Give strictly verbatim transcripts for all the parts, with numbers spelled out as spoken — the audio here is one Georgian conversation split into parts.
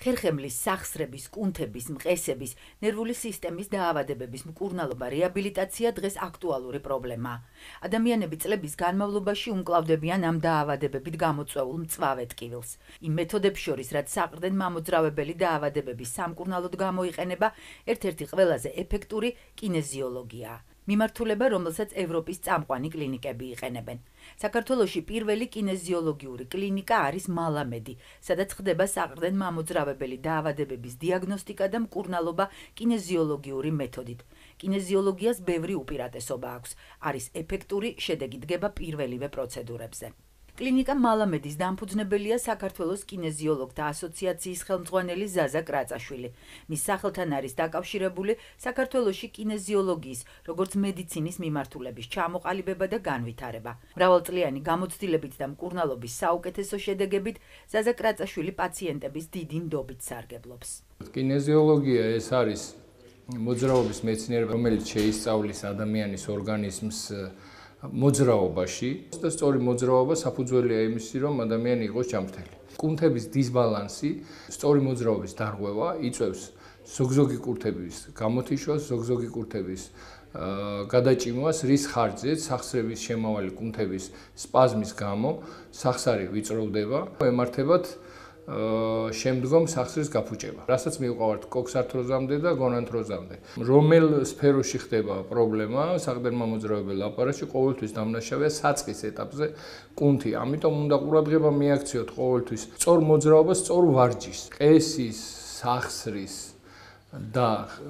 ხერხემლის, სახსრების, კუნთების, მყესების, ნერვული სისტემის დაავადებების მკურნალობა რეაბილიტაცია დღეს აქტუალური პრობლემაა. ადამიანები წლების განმავლობაში უმკლავდებიან ამ დაავადებებით გამოწვეულ მწვავე ტკივილს. იმ მეთოდებს შორის, რაც საყრდენ მამოძრავებელი დაავადებების სამკურნალოდ გამოიყენება, ერთ-ერთი ყველაზე ეფექტური კინეზიოლოგიაა. მიმართულება, რომელსაც ევროპის წამყვანი კლინიკები იყენებენ. საქართველოში პირველი კინეზიოლოგიური კლინიკა არის მალამედი, სადაც ხდება საყრდენ მამოძრავებელი დაავადებების დიაგნოსტიკა და მკურნალობა კინეზიოლოგიური მეთოდით. კინეზიოლოგიას ბევრი უპირატესობა აქვს, არის ეფექტური, შედეგი დგება პირველივე პროცედურებზე. კლინიკა მალამედის დამფუძნებელია საქართველოს კინეზიოლოგთა ასოციაციის ხელმძღვანელი ზაზა კრაწაშვილი. მის სახელთან არის დაკავშირებული საქართველოში კინეზიოლოგიის, როგორც მედიცინის მიმართულების ჩამოყალიბება და განვითარება. მრავალწლიანი გამოცდილებით და მკურნალობის საუკეთესო შედეგებით ზაზა კრაწაშვილი პაციენტების დიდი ნდობით სარგებლობს. კინეზიოლოგია ეს არის მოძრაობის მეცნიერება, რომელიც შეისწავლის ადამიანის ორგანიზმს მოძრაობაში და სწორი მოძრაობა საფუძველია იმისი, რომ ადამიანი იყოს ჯანმრთელი. კუნთების დისბალანსი, სწორი მოძრაობის დარღვევა იწვევს ზოგზოგი კურთების გამოთიშვას, ზოგზოგი კურთების გადაჭიმვას, რის ხარჯზეც სახსრების შემავალი კუნთების სპაზმის გამო სახსარი ვიწროვდება, ემართებათ შემდგომ სახსრის გაფუჭება, რასაც მივყავართ კოქსართროზამდე და გონანთროზამდე. რომელ სფეროში ხდება პრობლემა საყრდენ მამოძრავებელ აპარატში, ყოველთვის დამნაშავეა საწყის ეტაპზე კუნთი. ამიტომ უნდა ყურადღება მიაქციოთ ყოველთვის სწორ მოძრაობას, სწორ ვარჯიშს, ყესის, სახსრის და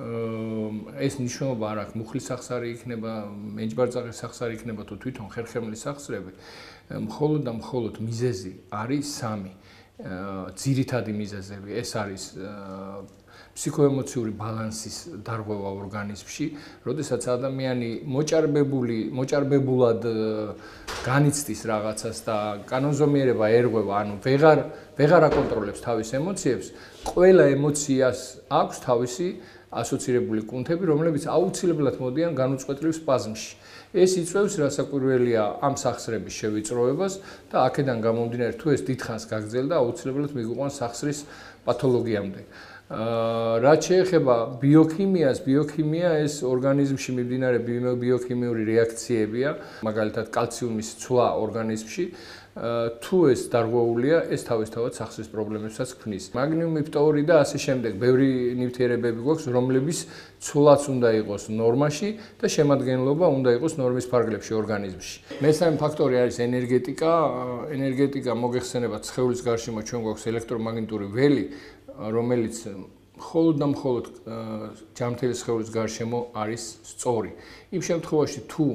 ეს მნიშვნელობა არ აქვს, მუხლის სახსარი იქნება, მეჯბარწაღის სახსარი იქნება თუ თვითონ ხერხემლის სახსრები, მხოლოდ და მხოლოდ მიზეზი არის სამი. ძირითადი მიზეზები ეს არის ფსიქოემოციური ბალანსის დარღვევა ორგანიზმში, როდესაც ადამიანი მოჭარბებული, მოჭარბებულად განიცდის რაღაცას და კანონზომიერება ერღვევა, ანუ ვეღარ ვეღარ აკონტროლებს თავის ემოციებს, ყველა ემოციას აქვს თავისი ასოცირებული კუნთები, რომლებიც აუცილებლად მოდიან განუწყვეტლივ სპაზმში. ეს იწვევს რასაკვირველია ამ სახსრების შევიწროებას და აქედან გამომდინარე თუ ეს დიდხანს გაგრძელდა, აუცილებლად მიგვიყვანს სახსრის პათოლოგიამდე. რაც შეეხება ბიოქიმიას, ბიოქიმია ეს ორგანიზმში მიმდინარე ბიოქიმიური რეაქციებია, მაგალითად კალციუმის ცვლა ორგანიზმში. თუ ეს დარღვეულია, ეს თავისთავად სახსრის პრობლემებსაც ქმნის. მაგნიუმი, ფტორი და ასე შემდეგ, ბევრი ნივთიერებები გვაქვს, რომლების ცვლაც უნდა იყოს ნორმაში და შემადგენლობა უნდა იყოს ნორმის ფარგლებში ორგანიზმში. მესამე ფაქტორი არის ენერგეტიკა. ენერგეტიკა მოგეხსენებათ, სხეულის გარშემო ჩვენ გვაქვს ელექტრომაგნიტური ველი, რომელიც მხოლოდ და მხოლოდ ჯანმრთელი სხეულის გარშემო არის სწორი. იმ შემთხვევაში თუ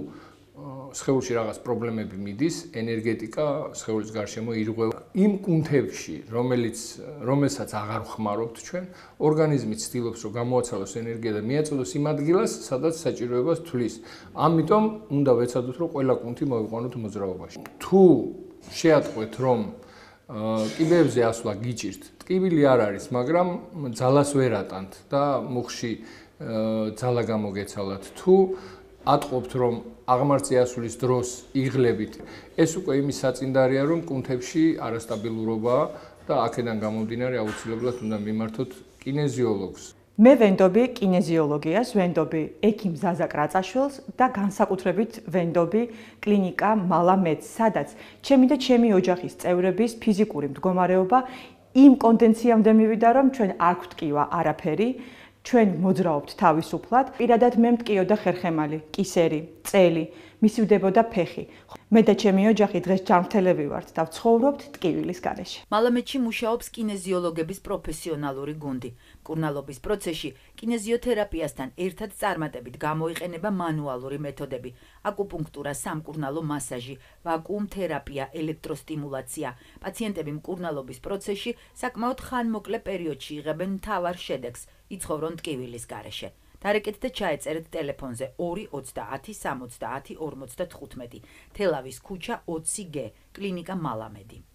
სხეულში რაღაც პრობლემები მიდის, ენერგეტიკა სხეულის გარშემო ირღვევა. იმ კუნთებში, რომელიც რომელსაც აღარ ვხმარობთ ჩვენ, ორგანიზმი ცდილობს, რომ გამოაცალოს ენერგია და მიაწოდოს იმ ადგილას, სადაც საჭიროებას თვლის. ამიტომ უნდა ვეცადოთ, რომ ყველა კუნთი მოვიყვანოთ მოძრაობაში. თუ შეატყვეთ, რომ კიბეებზე ასვლა გიჭირთ, ტკივილი არ არის, მაგრამ ძალას ვერ ატანთ და მუხში ძალა გამოგეცალათ. თუ ატყობთ, რომ აღმართზე ასვლის დროს იღლებით, ეს უკვე იმის საწინდარია, რომ კუნთებში არასტაბილურობაა და აქედან გამომდინარე აუცილებლად უნდა მიმართოთ კინეზიოლოგს. მე ვენდობი კინეზიოლოგიას, ვენდობი ექიმ ზაზა კრაწაშვილს და განსაკუთრებით ვენდობი კლინიკა მალამედს, სადაც ჩემი და ჩემი ოჯახის წევრების ფიზიკური მდგომარეობა იმ კონდენციამდე მივიდა, რომ ჩვენ არ გვტკივა არაფერი. ჩვენ მოძრაობთ თავისუფლად, პირადად მე მტკიოდა ხერხემალი, კისერი, წელი, მისივდებოდა ფეხი. მე და ჩემი ოჯახი დღეს ჯანმრთელები ვართ და ვცხოვრობთ ტკივილის გარეშე. მალამედში მუშაობს კინეზიოლოგების პროფესიონალური გუნდი. მკურნალობის პროცესში კინეზიოთერაპიასთან ერთად წარმატებით გამოიყენება მანუალური მეთოდები, აკუპუნქტურა, სამკურნალო მასაჟი, ვაკუუმ თერაპია, ელექტროსტიმულაცია. პაციენტები მკურნალობის პროცესში საკმაოდ ხანმოკლე პერიოდში იღებენ მთავარ შედეგს, იცხოვრონ ტკივილის გარეშე. დარეკეთ და ჩაეწერეთ ტელეფონზე ორი ოცდაათი სამოცდაათი ორმოცდათხუთმეტი, თელავის ქუჩა ოცი გე, კლინიკა მალამედი.